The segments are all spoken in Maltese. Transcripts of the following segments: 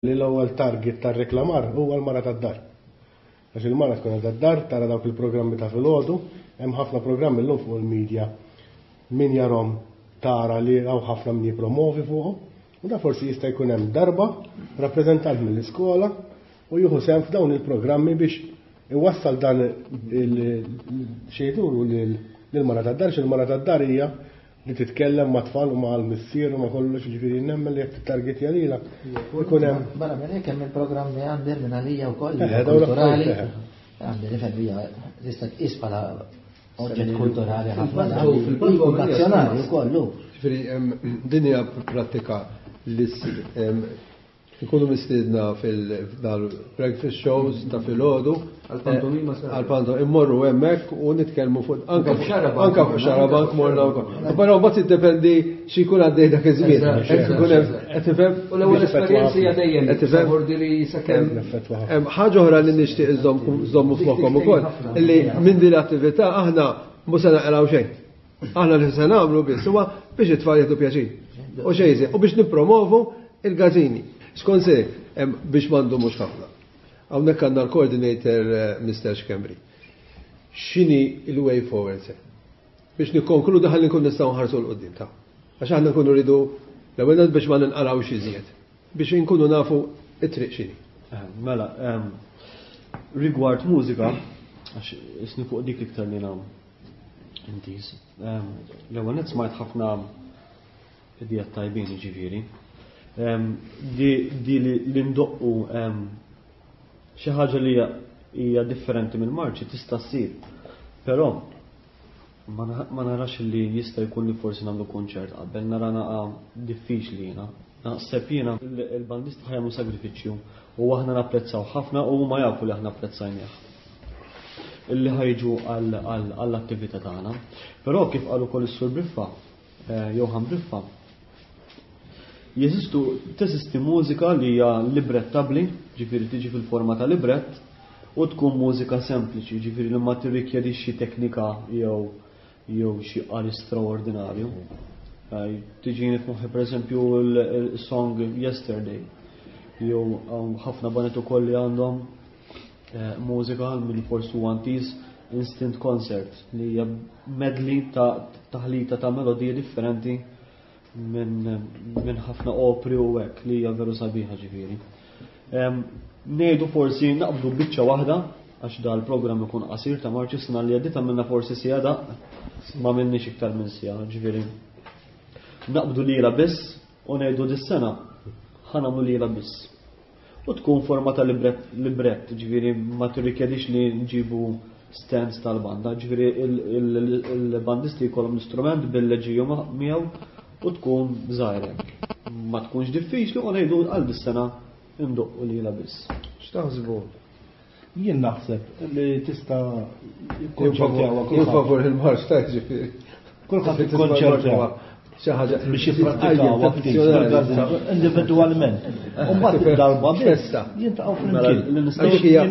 li l-ewwel target tar-reklamar huwa l-mara tad-dar. Għax il-mara tkun tad-dar tara dawk il-programmi ta' filgħodu, hemm ħafna programmi llum fuq il-medja min jarhom tara li hawn ħafna min jippromovi fuqhom, u da forsi jista' jkun hemm darba rappreżentant mill-iskola u jieħu sehem f'dawn il-programmi biex iwassal dan xejduru lill-mara tad-dar, x'il-mara tad-dar hija li titkellem ma' tfal u ma' l-missier u ma' kollox ġifieri nemmen li jekk tittargetja lilha. Ikun hemm. Barra minn hekk hemm il-programmi għandek minn għalija wkoll kulturali. Għandi nifhem hija tista' tqis bħala oġġett kulturali ħafna nazzjonali wkoll. Ġifieri din hija prattika li ikunu mistiedna fil-breakfast shows ta' filgħodu għal-pantomima immorru hemmhekk u nitkellmu fuq anke fuq xarabank morna wkoll. Però mbagħad tiddependi xi jkun għaddej dak iż-żmien. Qed tifhem? U l-ewwel esperjenza hija dejjem tisabordi li sakemm hemm ħaġa oħra li nixtieq iżommu f'moħħkom ukoll illi minn din l-attività aħna mhux se naqraw xejn. Aħna li se nagħmlu biss huwa biex it-tfal jagħtu pjaċir. U xejn u biex nippromovu il-gażini. Skon se biex mandu mhux ħafna. Hawnhekk għandna l-coordinator Mr. Xkembri. X'inhi l-way forward se? Biex nikkonkludu ħalli nkun nistgħu nħarsu l-qudiem ta'. Għax aħna nkunu rridu l-ewwel biex ma ninqarawx iżjed. Biex inkunu nafu it-triq x'inhi. Mela, rigward mużika, għax isni fuq dik iktar li nagħmlu. Intis. L-ewwel smajt ħafna idejat tajbin jiġifieri. Di li ndoqqu xi ħaġa li hija differenti minn marċi tista' ssir. Però ma narax li jista' jkun li forsi nagħmlu kunċert qabel nara naqa' diffiċli jiena. Naħseb jiena il-bandisti ħajmu sagrifiċċju u aħna napprezzaw ħafna u huma jafu li aħna apprezzajnieh. Illi ħajġu għall-attività tagħna. Però kif qalu wkoll is-Sur Briffa, Johan Briffa, teżisti mużika li hija librettabli, ġifieri tiġi fil-forma ta' librett u tkun mużika sempliċi, ġifieri li ma tirrikjedixxi teknika jew xi qari straordinarju. Tiġini f'moħħi pereżempju l-song Yesterday. Jew ħafna banet ukoll li għandhom mużika minn forsi Wanties Instant Concert li hija medley ta' taħlita ta' melodiji differenti minn ħafna opri u hekk li hija veru sabiħa ġifieri. Ngħidu forsi naqbdu biċċa waħda għax da l-programm ikun qasir ta' Marċi sena li għaddit għamilna forsi sija ma minnix iktar minn sija ġifieri. Naqbdu lira biss u ngħidu dis-sena ħanamlu lira biss. U tkun forma ta' librett, ġifieri ma tirrikjedix li nġibu stands tal-banda, ġifieri il-bandisti jkollhom l-istrument bil-leġiju miegħu u tkun żgħirek. Ma tkunx diffiċli u ngħidu għal dis-sena indoqqu lila biss. X'taħsbu? Jien naħseb li tista' jinfavor il-marx ta' ġifieri. Kulħadd ikkonċertja xi ħaġa biex jippratikaw individwalment. U mbagħad id-darba biss jintaqgħu flimkien.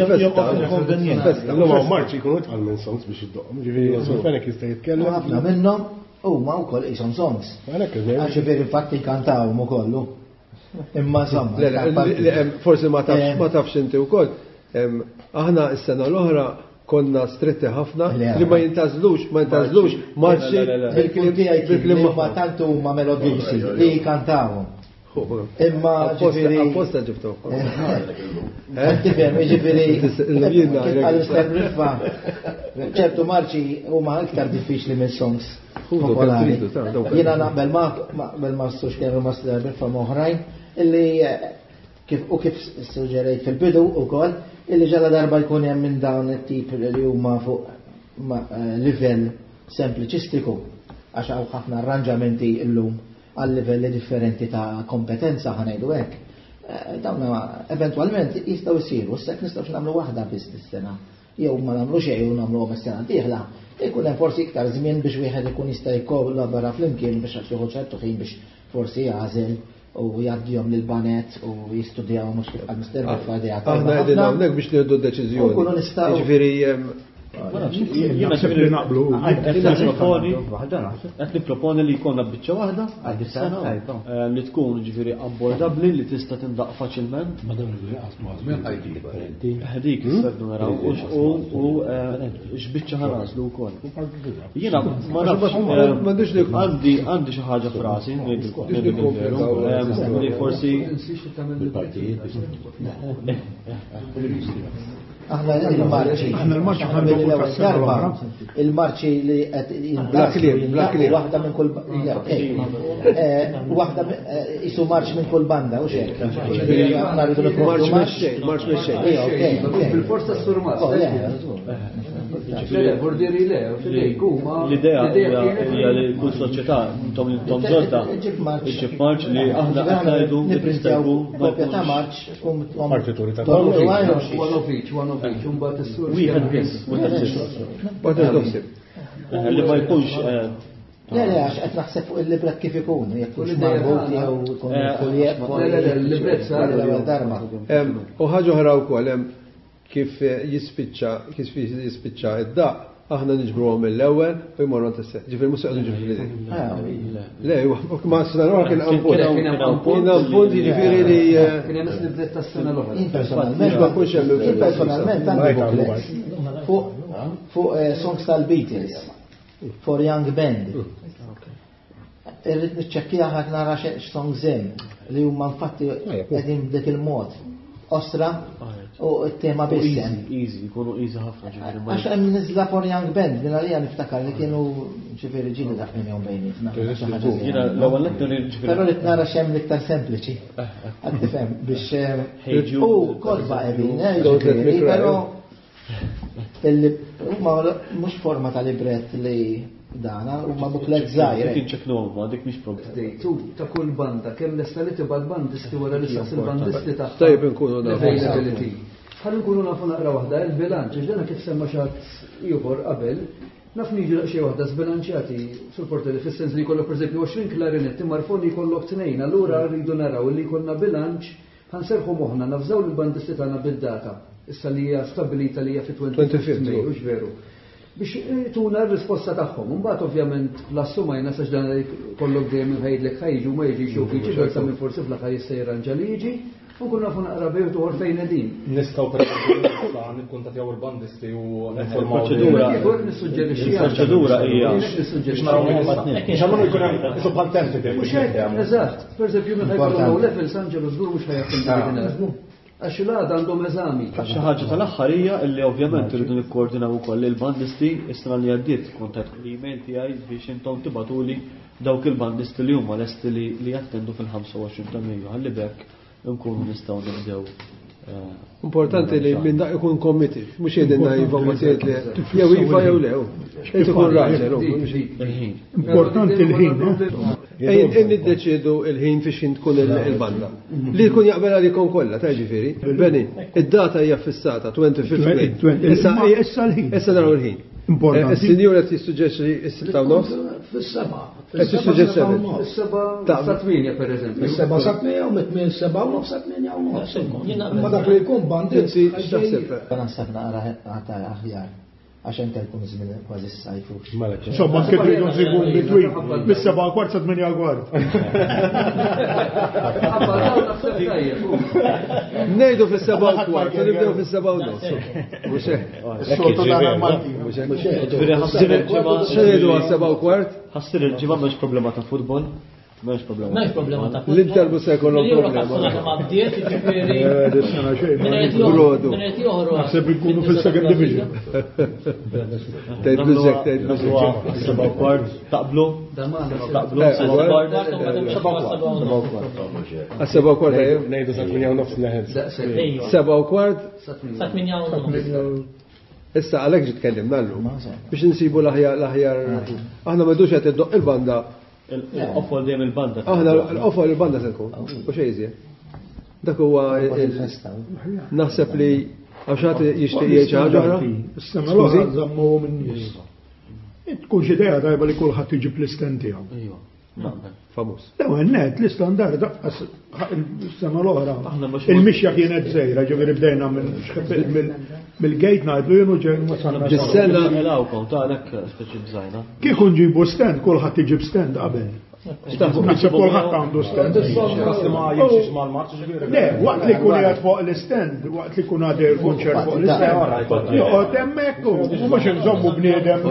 Illum hawn Marċi jkunu tqal minn songs biex iddoqhom. Ġifieri fenek jista' jitkellem. Ħafna minnhom huma wkoll qishom songs. Għax ġifieri infatti kkantawhom ukoll. Imma somma. Forsi ma tafx inti wkoll. Aħna s-sena l-oħra konna stretti ħafna li ma jintażlux marċi bil-klim ma tantu ma melodisi li kantawhom. Imma ġifieri apposta ġibtu. Tifhem ġifieri għal-Mr. Briffa ċertu marċi huma iktar diffiċli minn songs popolari. Jiena naqbel ma stux kienu Mr. Briffa oħrajn illi kif suġġerejt fil-bidu wkoll illi ġala darba jkun hemm minn dawn it-tip li huma fuq livell sempliċistiku għax hawn ħafna arranġamenti llum għal livelli differenti ta' kompetenza ħanejdu hekk. Dawn eventwalment jistgħu jsiru, s'hekk nistgħux nagħmlu waħda biss is-sena. Jew ma nagħmlu xejn u nagħmluhom is-sena d-dieħla. Ikun hemm forsi iktar żmien biex wieħed ikun jista' jkollabora flimkien biex jieħu ċertu ħin biex forsi jażel u jgħaddihom lill-banet u jistudjaw mhux kif għal-Mr. Briffa idea. Aħna qegħdin hawnhekk biex nieħdu deċiżjoni. Ġifieri jiena li naqblu. Qed nipproponi li jkollna biċċa waħda li tkun ġifieri abbordabbli li tista' tindaq faċilment. Ħadik isserdu naraw u x'biċċa ħanażlu wkoll. Jiena ma nafx għandi xi ħaġa f'rasi li forsi aħna il-marċi mill-ewwel darba il-marċi li qed waħda minn kull waħda isu marċ minn kull banda u xejn. Aħna rridu nipprovdu marċ mexxej. Bil-forza s-surmas. L-idea hija li kull soċjetà intom żorta iġib marċ li aħna qed ngħidu nipprintjaw kopja ta' marċ partituri ta' wieħed biss li ma jkunx Le, għax qed naħseb fuq il-libret kif ikun, jekk hux marbut jew ikun kuljet il-libret sar darba. U ħaġa oħra wkoll hemm kif jispiċċa id-daq, aħna niġbruhom mill-ewwel u jmorru t-isseħ. Ġifieri mhux qegħdu ġifieri. Le, ma s-sena kien ampun. Kien ampun jiġifieri li kien hemm libret tas-sena l-oħra. Personalment għandi buklet fuq songs tal-Beatles. For Young Band. Irrid niċċekkija ħadd nara x'song żemm li huma infatti qegħdin b'dik il-mod. Ostra u t-tema bissem. Easy, jkunu easy ħafna ġifieri. Għax hemm niżla For Young Band minn għalija niftakar li kienu ġifieri ġieli daħħin jew bejnietna. Jiena l-ewwel ġifieri. Però li nara x'hemm l-iktar sempliċi. Qed tifhem biex kodba qegħdin, però mux forma ta' libret li dana, u ma buklet zaħir. Dik inċeknuhom, dik mhix problema. Ta' kull banda, kemm lesta li tibgħat bandisti wara li saqs il-bandisti ta' tajjeb inkunu availability. Ħalli nkunu nafu naqra waħda il-bilanċ, ġdana kif semma xatt ieħor qabel, naf niġi xi waħda żbilanċjati sul-portali fis-sens li jkollok pereżempju 20 klarinetti marfoni jkollok tnejn, allura rridu naraw li jkollna bilanċ ħanserħu moħħna nafżaw il-bandisti tagħna bid-data. Issa li hija stabilita li hija fi 25 Mej, hux veru. Biex tuna r-risposta tagħhom. Imbagħad ovvjament l-assumajna sax dan kollok dejjem ħajdlek ħajġu ma jiġix jew jiġi sa minn forsi fl-aħħar jista' jirranġa li jiġi, u nkun nafu naqra bejtu għor fejn qegħdin. Nistgħu pereżempju nikkuntattjaw il-bandisti u il-proċedura hija biex naraw x'għamlu jkun hemm bħal tentity. Eżatt, pereżempju minn ħajkollu level San Ġelu żgur mhux ħajjaħdem għax il-għad għandhom eżami. Xi ħaġa tal-aħħarija illi ovvjament irridu nikkoordinaw ukoll il-bandisti is-sena li għaddiet kontat l-email tiegħi biex intom tibatuli dawk il-bandisti li huma lesti li jattendu fil-25 ta' Mejju ħalli bekk nkunu nistgħu nibdew. Importanti li minn dak ikun committed, mhux jedinna informazzjonijiet li jew iva jew lew. Qed ikun raġel. Importanti l-ħin. Niddeċiedu il-ħin fiex tkun il-banda. Li jkun jaqbel għalikom kollha, ta' ġifieri. Beni, id-data hija fissata 25 Mej. Issa l-ħin. Issa naraw il-ħin. Is-sinjur qed jissuġġeġġi s-6 u nofs? Fis-7. Qed jissuġġeġġi Is-7 sa 8 pereżempju. Is-7 sa 8 u mit-8 7 u nofs sa 8 u nofs. Ma dak li jkun bandi. Naħseb naqra ħata aħjar. Għaxen kelkum żmien kważi s-sajfu. Insomma, kif rridu nsibu between mis-7 kwart sa 8 kwart. Ngħidu fis-7 kwart, nibdew fis-7 u nofs. Mhux hekk. X'ngħidu għas-7 kwart? Ħassir il-ġimgħa mhux problema ta' futbol. Mhux problema ta' futbol. L-Inter mhux se jkollhom problema. Naħseb ikunu fil-second division. Tgħid biżek, tgħid biżek. Taqblu? Għas-7 kwart ngħidu sa 8 u nofs neħed. 7 kwart? Sa 8 u nofs. Issa għalhekk ġi tkellimna llum biex insibu l-aħjar. Aħna m'għadux qed iddoq il-banda. L-offol dejjem il-banda. Aħna l-offol il-banda se nkun. U xejn iżjed. Dak huwa naħseb li għaw xagħti jixtieq jgħid xi ħaġa oħra. Is-sema l-oħra żammuhom in-nies. Tkun xi idea tajba li kulħadd iġib l-istent tiegħu. famuż. L-ewwel net l-istandard daqqas is-sena l-oħra. Il-mixja kienet żejra, ġifieri bdejna mill-gejt ngħidlu jienu ġejn ma sarna. Dis-sena l-awkom tagħlek speċi bżajna. Kieku nġibu stand, kulħadd iġib stand qabel. Naħseb kulħadd għandu stand. Le, waqt li kun qiegħed fuq l-stand, waqt li kun għadej il-kunċert fuq l-stand. Joqgħod hemmhekk u mhux inżommu bniedem.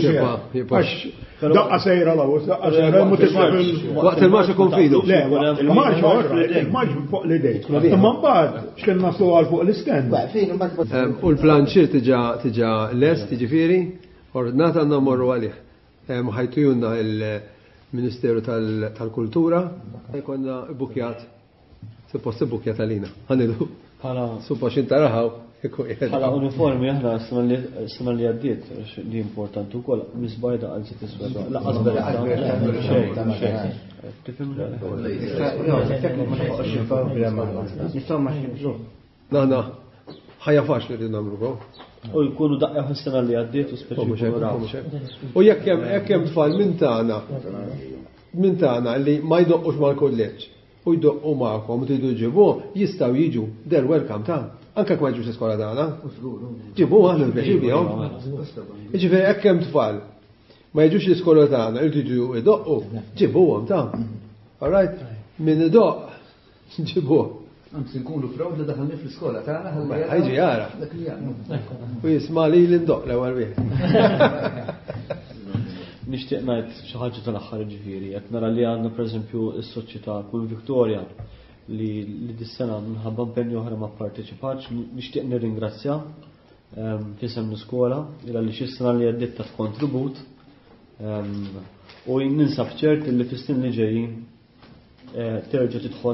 Daqqa sejra l-għawus, daqqa sejra waqt il-marċ ikun fidu. Le, il-marċ orra, il-marċ fuq l-idej. Imma mbagħad x'kien naslu għal fuq l-stand. U l-planċir tiġa lest, ġifieri, ordnat għandna morru għalih. Ħajtujunna il-Ministeru tal-Kultura, jkollna bukjat, suppost bukjat għalina. Ħanidu. Suppost intaraħaw. Bħala uniformi aħna s-sena li għaddiet, li importanti wkoll misbajda għal sitt iswed. Laqas Naħna ħajja faċli li nagħmlu. U jkunu daqqa s-sena li għaddiet u speċi. U jekk hemm tfal minn tagħna li ma jdoqqux mal-kolleġġ u jdoqqu magħkom u tridu ġibu, jistgħu jiġu der welcome ta' anke kwa ġus iskola tagħna. Ġibu aħna l-beċi bihom. Jiġifieri hekk hemm tfal ma jiġux l-iskola tagħna jridu jdoqqu, ġibuhom ta'. All right? Min idoq ġibuh. Anzi nkunu proud li daħalni fl-iskola tagħna ħalli ħajġi jara. U jisma' li l-indoq l-ewwel wieħed. Nixtieq ngħid xi ħaġa tal-aħħar ġifieri, qed nara li għandna pereżempju s-soċjetà kull Victoria li dis-sena minħabba impenni oħra ma pparteċipatx, nixtieq nirringrazzja fisem l-iskola għaliex is-sena li għaddiet ta' kontribut u ninsab ċert li fis-snin li ġejjin terġa' tidħol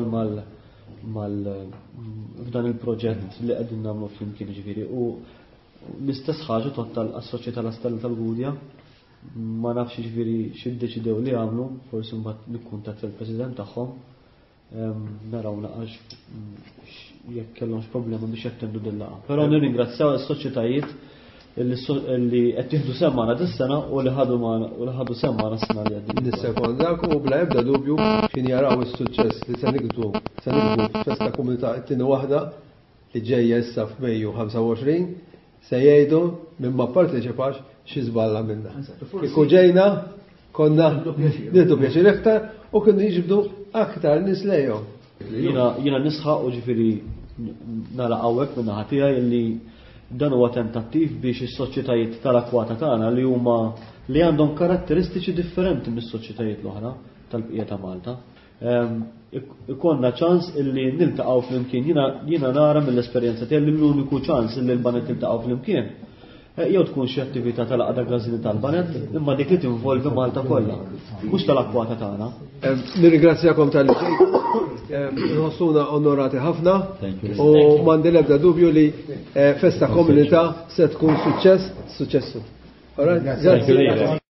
f'dan il-proġett li qegħdin nagħmlu flimkien ġifieri u l-istess ħaġa tottal għas-soċjetà l-Astella tal-Gudja ma nafx ġifieri x'iddeċidew li għamlu, forsi mbagħad nikkuntatt il-President tagħhom naraw naqax jekk kellhomx problema biex jattendu din laqgħa. Però nirringrazzjaw is-soċjetajiet li qed jieħdu semmana dis-sena u li ħadu semmana s-sena li għaddiet. Nissekondak u bla ebda dubju x'in jaraw is-suċċess li se nikbu festa komunità t-tieni waħda li ġejja issa f'Mejju 25 se jgħidu minn ma pparteċipax xi żballa minna. Kieku ġejna konna nieħdu pjaċir iktar u kienu jiġbdu aktar nies lejhom. Jiena nisħaq u ġifieri nara hawnhekk minn naħa tiegħi li dan huwa tentattiv biex is-soċjetajiet tal-akwata tagħna li huma li għandhom karatteristiċi differenti mis-soċjetajiet l-oħra tal-bqija ta' Malta. Ikonna ċans illi niltaqgħu flimkien, jiena nara mill-esperjenza tiegħi li l-uniku ċans illi l-banet iltaqgħu flimkien jew tkun xi attività tal-qagħda glażini tal-banet, imma dik li tinvolvi Malta kollha, mhux tal-akwata tagħna. Nirringrazzjakom tal-li nħossuna onorati ħafna u m'għandi l-ebda dubju li festa komunità se tkun suċċessu. All right? Grazie.